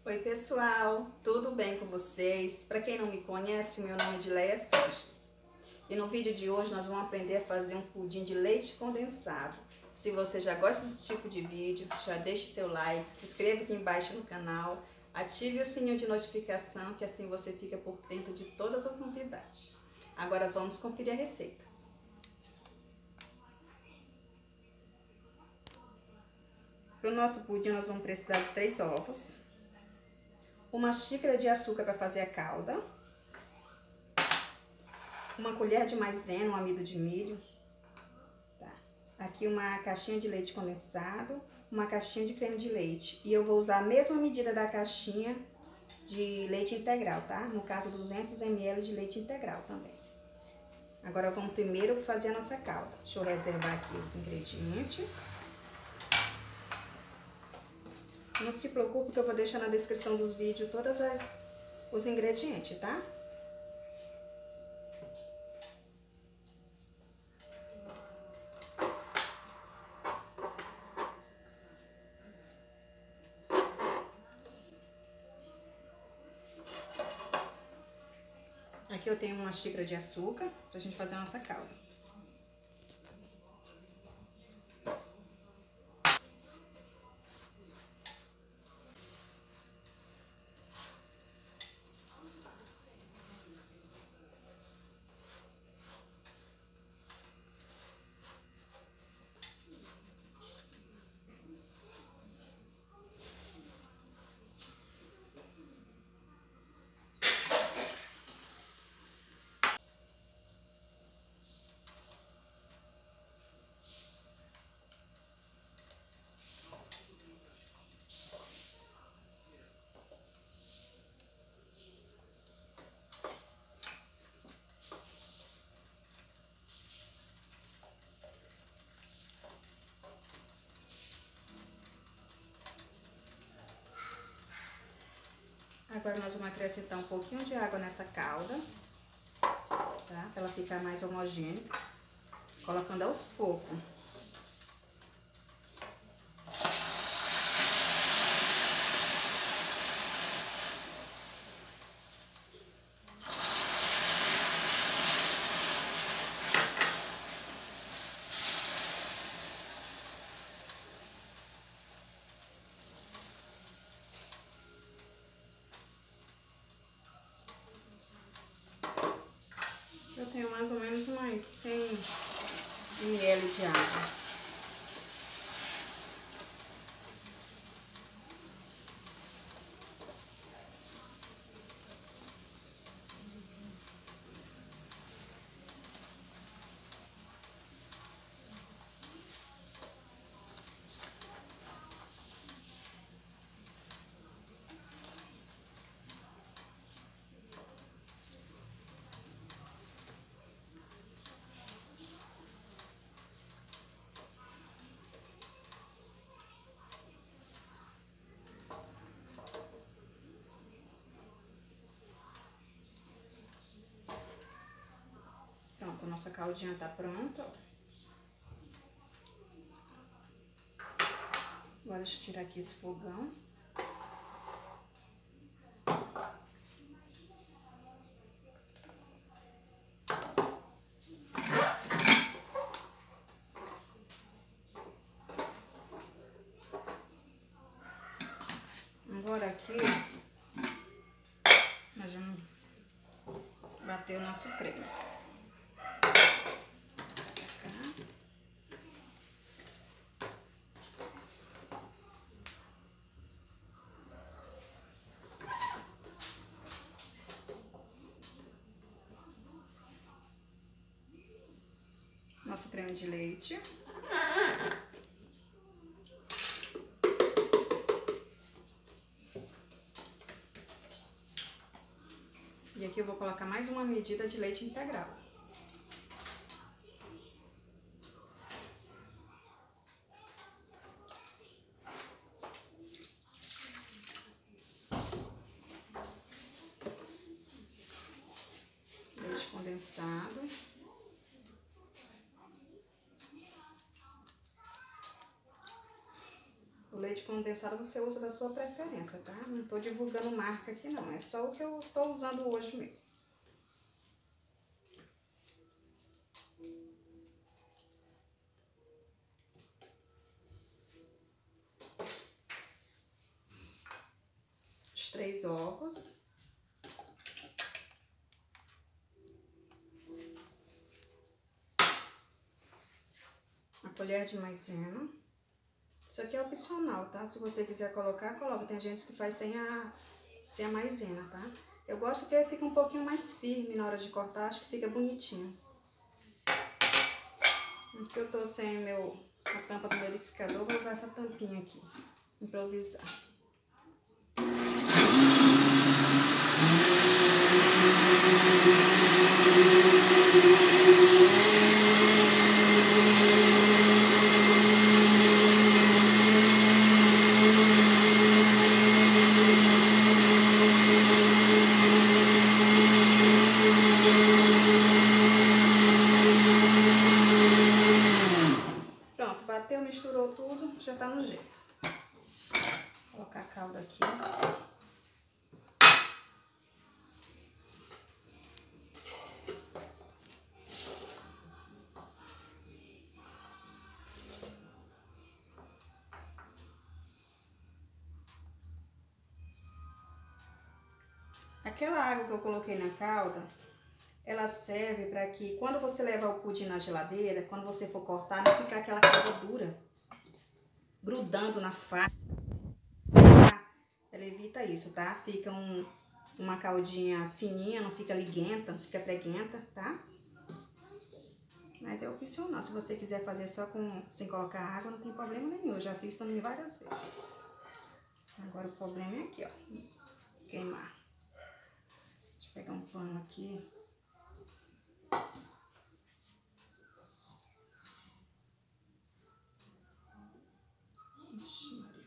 Oi pessoal, tudo bem com vocês? Para quem não me conhece, meu nome é Edileia Sanches. E no vídeo de hoje nós vamos aprender a fazer um pudim de leite condensado. Se você já gosta desse tipo de vídeo, já deixe seu like, se inscreva aqui embaixo no canal, ative o sininho de notificação que assim você fica por dentro de todas as novidades. Agora vamos conferir a receita. Para o nosso pudim nós vamos precisar de 3 ovos, uma xícara de açúcar para fazer a calda, uma colher de maisena, um amido de milho, tá? Aqui uma caixinha de leite condensado, uma caixinha de creme de leite. E eu vou usar a mesma medida da caixinha de leite integral, tá? No caso, 200 ml de leite integral também. Agora vamos primeiro fazer a nossa calda. Deixa eu reservar aqui os ingredientes. Não se preocupe que eu vou deixar na descrição dos vídeos todos os ingredientes, tá? Aqui eu tenho uma xícara de açúcar pra gente fazer a nossa calda. Agora nós vamos acrescentar um pouquinho de água nessa calda, tá? Pra ela ficar mais homogênea, colocando aos poucos. Eu tenho mais ou menos umas 100 ml de água. Pronto, a nossa caldinha tá pronta, ó. Agora deixa eu tirar aqui esse fogão. Agora aqui, nós vamos bater o nosso creme. Nosso creme de leite. E aqui eu vou colocar mais uma medida de leite integral. Leite condensado. O leite condensado você usa da sua preferência, tá? Não tô divulgando marca aqui não, é só o que eu tô usando hoje mesmo. Os 3 ovos. A colher de maisena. Isso aqui é opcional, tá? Se você quiser colocar, coloca. Tem gente que faz sem a maisena, tá? Eu gosto que fica um pouquinho mais firme na hora de cortar, acho que fica bonitinho. Aqui eu tô sem a tampa do meu liquidificador, vou usar essa tampinha aqui, improvisar. Pronto, bateu, misturou tudo, já tá no jeito. Vou colocar a calda aqui. Aquela água que eu coloquei na calda, ela serve para que quando você levar o pudim na geladeira, quando você for cortar, não ficar aquela calda dura, grudando na faca. Ela evita isso, tá? Fica uma caldinha fininha, não fica liguenta, não fica preguenta, tá? Mas é opcional, se você quiser fazer só sem colocar água, não tem problema nenhum. Eu já fiz também várias vezes. Agora o problema é aqui, ó, queimar. Deixa eu pegar um pano aqui. Ixi, Maria.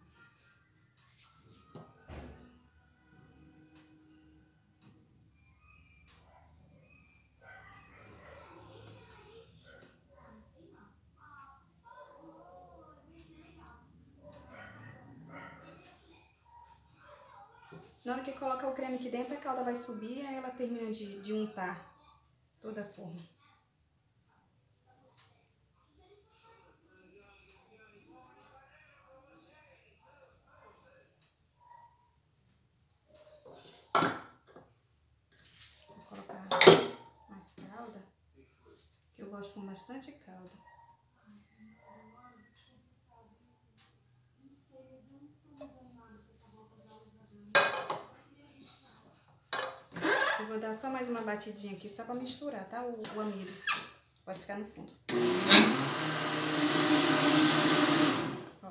Na hora que colocar o creme aqui dentro, a calda vai subir, aí ela termina de untar toda a forma. Vou colocar mais calda, que eu gosto com bastante calda. Eu vou dar só mais uma batidinha aqui, só pra misturar, tá? O amido. Pode ficar no fundo. Ó.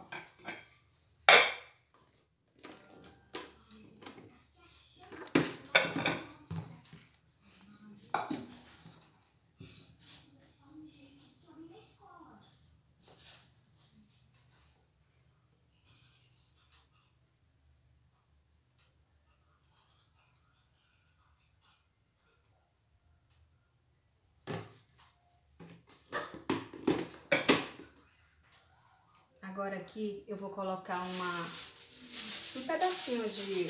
Agora aqui eu vou colocar um pedacinho de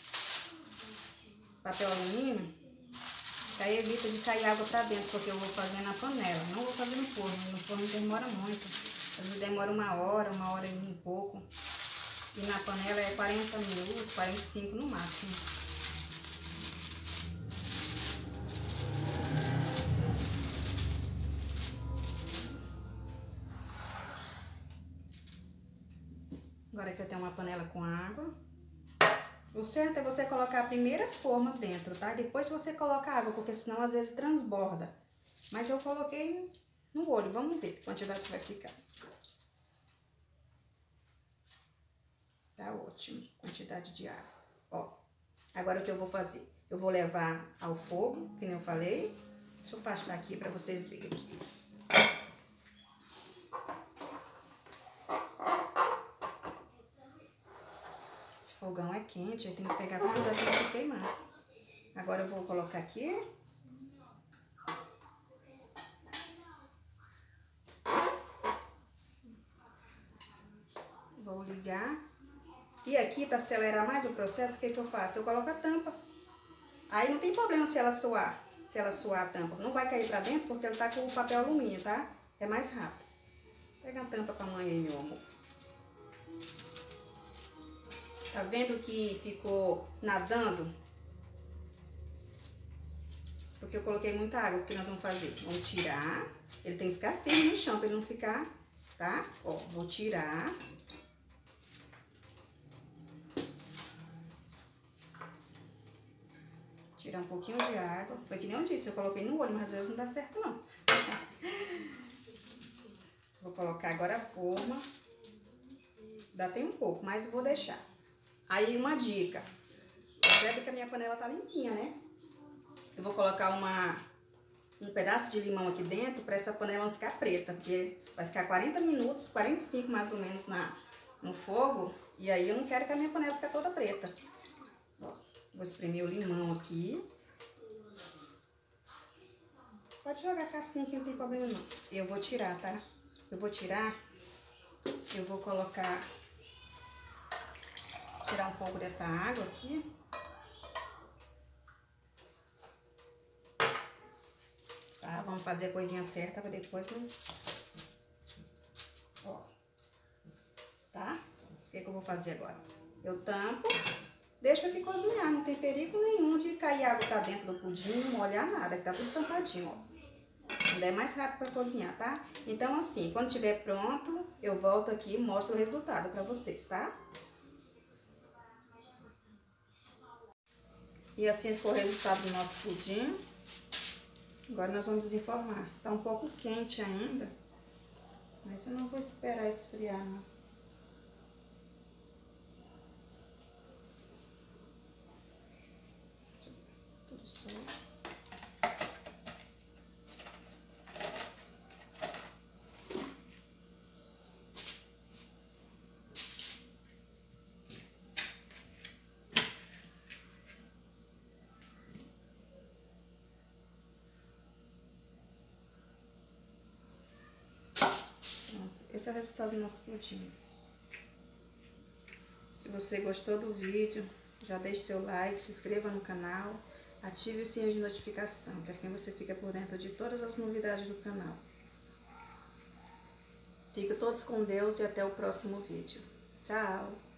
papel alumínio, que aí evita de cair água pra dentro, porque eu vou fazer na panela, não vou fazer no forno demora muito, às vezes demora uma hora e um pouco, e na panela é 40 minutos, 45 no máximo. Agora aqui eu tenho uma panela com água. O certo é você colocar a primeira forma dentro, tá? Depois você coloca água, porque senão às vezes transborda. Mas eu coloquei no olho, vamos ver a quantidade que vai ficar. Tá ótimo, quantidade de água. Ó, agora o que eu vou fazer? Eu vou levar ao fogo, que nem eu falei. Deixa eu afastar aqui pra vocês verem aqui. O fogão é quente, aí tem que pegar com cuidado pra não queimar. Agora eu vou colocar aqui. Vou ligar ligar. E aqui, para acelerar mais o processo, o que eu faço? Eu coloco a tampa. Aí não tem problema se ela suar. Se ela suar a tampa. Não vai cair pra dentro porque ela tá com o papel alumínio, tá? É mais rápido. Pega a tampa pra mãe aí, meu amor. Tá vendo que ficou nadando? Porque eu coloquei muita água. O que nós vamos fazer? Vamos tirar. Ele tem que ficar firme no chão pra ele não ficar, tá? Ó, vou tirar. Tirar um pouquinho de água. Foi que nem eu disse, eu coloquei no olho, mas às vezes não dá certo não. Vou colocar agora a forma. Dá até um pouco, mas eu vou deixar. Aí uma dica. Percebe que a minha panela tá limpinha, né? Eu vou colocar um pedaço de limão aqui dentro para essa panela não ficar preta. Porque vai ficar 40 minutos, 45 mais ou menos no fogo. E aí eu não quero que a minha panela fique toda preta. Ó, vou espremer o limão aqui. Pode jogar a casquinha que não tem problema não. Eu vou tirar, tá? Eu vou tirar. Eu vou colocar... Tirar um pouco dessa água aqui. Tá? Vamos fazer a coisinha certa para depois não... Ó. Tá? O que eu vou fazer agora? Eu tampo, deixo aqui cozinhar. Não tem perigo nenhum de cair água pra dentro do pudim, não molhar nada, que tá tudo tampadinho, ó. Ainda é mais rápido para cozinhar, tá? Então, assim, quando estiver pronto, eu volto aqui e mostro o resultado para vocês, tá? E assim ficou o resultado do nosso pudim. Agora nós vamos desenformar. Tá um pouco quente ainda, mas eu não vou esperar esfriar, não. Tudo solto. Esse é o resultado do nosso pudim. Se você gostou do vídeo, já deixe seu like, se inscreva no canal, ative o sininho de notificação, que assim você fica por dentro de todas as novidades do canal. Fiquem todos com Deus e até o próximo vídeo. Tchau!